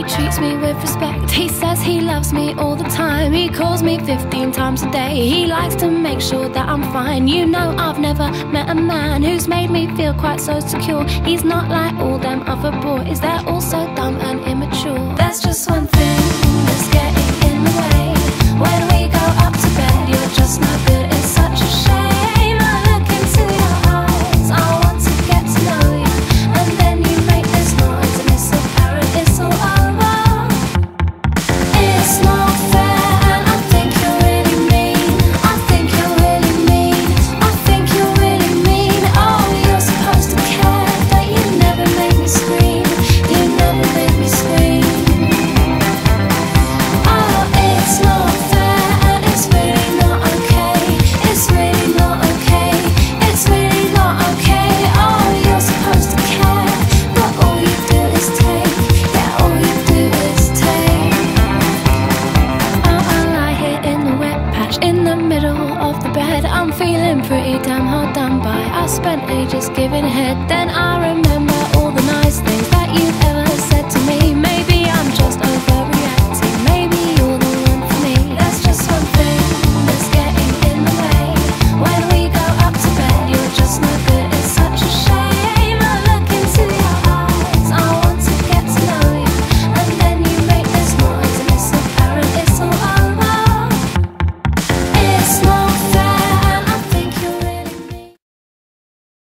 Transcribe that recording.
treats me with respect. He says he loves me all the time. He calls me 15 times a day. He likes to make sure that I'm fine. You know, I've never met a man who's made me feel quite so secure. He's not like all them other boys, they're all so dumb and immature. There's just one thing that's getting in the way. When we go up to bed, you're just no good. It's such a shame. I look into your eyes, I want to get to know you, and then you make this noise and it's apparent it's all over. It's not fair and I think you're really mean. I think you're really mean. I think you're really mean. Oh, you're supposed to care, but you never make me scream. You never make me scream. Oh, it's not fair and it's really not okay. It's really not okay. It's really not okay. Oh, you're supposed to care, but all you do is take. Yeah, all you do is take. Oh, I lie here in the wet patch in the middle of the bed. I'm feeling pretty damn hard done by. I spent ages giving head, then I remember all the nice things that you've ever